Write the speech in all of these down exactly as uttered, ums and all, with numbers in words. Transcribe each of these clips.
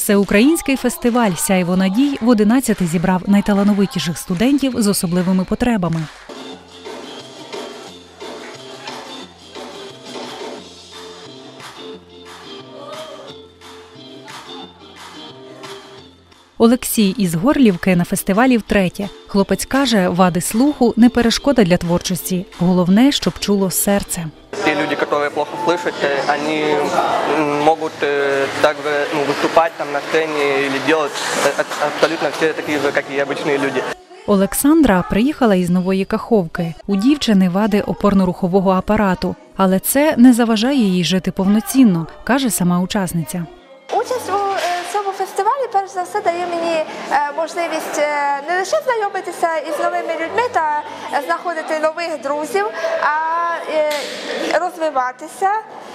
Всеукраїнський фестиваль «Сяйво надій» в одинадцяти зібрав найталановитіших студентів з особливими потребами. Олексій із Горлівки на фестивалі втретє. Хлопець каже, вади слуху – не перешкода для творчості. Головне, щоб чуло серце. Те люди, которые плохо слышат, они могут также ну, выступать там на сцене или делать абсолютно все такие же, как и обычные люди. Олександра приїхала із Нової Каховки. У дівчини вади опорно-рухового апарату. Але це не заважає їй жити повноцінно, каже сама учасниця. Участь у цьому фестивалі, перш за все, дає мені можливість не лише знайомитися із новими людьми та знаходити нових друзів, а розвиватися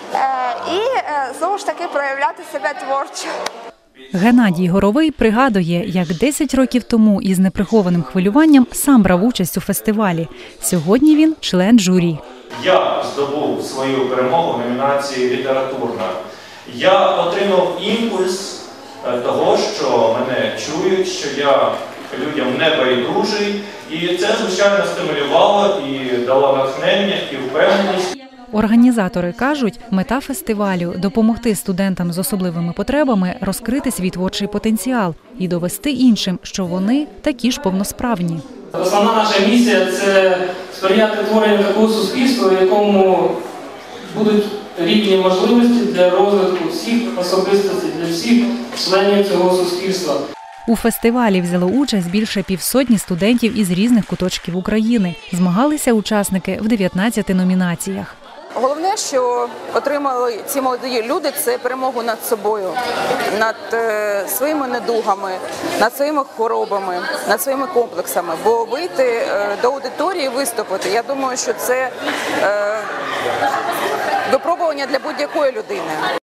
і, знову ж таки, проявляти себе творчо. Геннадій Горовий пригадує, як десять років тому із неприхованим хвилюванням сам брав участь у фестивалі. Сьогодні він член журі. Я здобув свою перемогу в номінації «Літературна». Я отримав імпульс того, що мене чують, що я людям не байдужий. І це, звичайно, стимулювало і дало натхнення і впевненість. Організатори кажуть, мета фестивалю – допомогти студентам з особливими потребами розкрити свій творчий потенціал і довести іншим, що вони такі ж повносправні. Основна наша місія – це сприяти творенню такого суспільства, в якому будуть рівні можливості для розвитку всіх особистостей, для всіх членів цього суспільства. У фестивалі взяло участь більше півсотні студентів із різних куточків України. Змагалися учасники в дев'ятнадцяти номінаціях. Головне, що отримали ці молоді люди, це перемогу над собою, над е, своїми недугами, над своїми хворобами, над своїми комплексами. Бо вийти е, до аудиторії і виступити, я думаю, що це е, випробування для будь-якої людини.